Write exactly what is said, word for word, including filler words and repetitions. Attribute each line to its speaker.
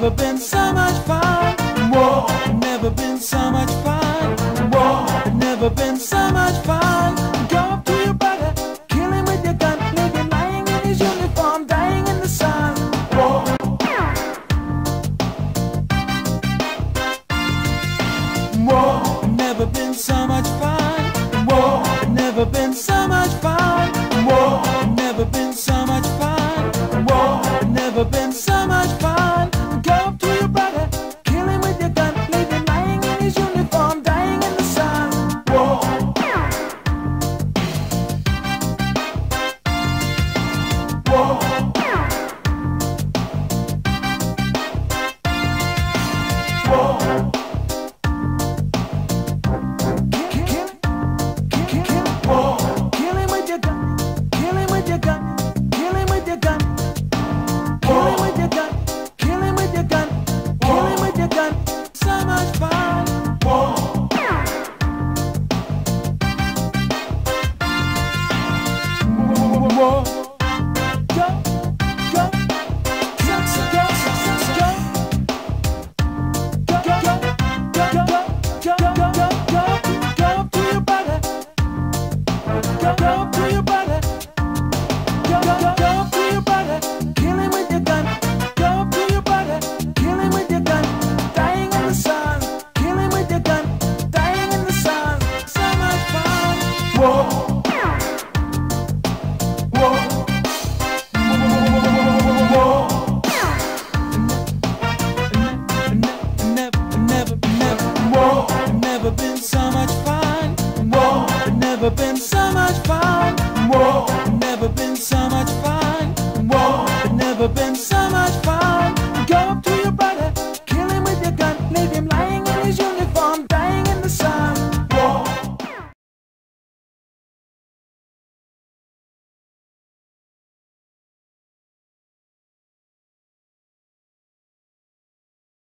Speaker 1: never been so much fun. Whoa, never been so much fun. Whoa, never been so much fun. Go up to your brother, kill him with your gun, leave him lying in his uniform, dying in the sun. Whoa. Whoa, never been so much fun. Whoa, never been so much fun. Whoa, never been so much fun. Whoa, never been so much fun. Go up to your brother, kill him with your gun, leave him lying in his uniform, dying in the sun. Whoa. Whoa. Whoa. Never been so much fun. Whoa, never been so much fun. Whoa, never been so much fun.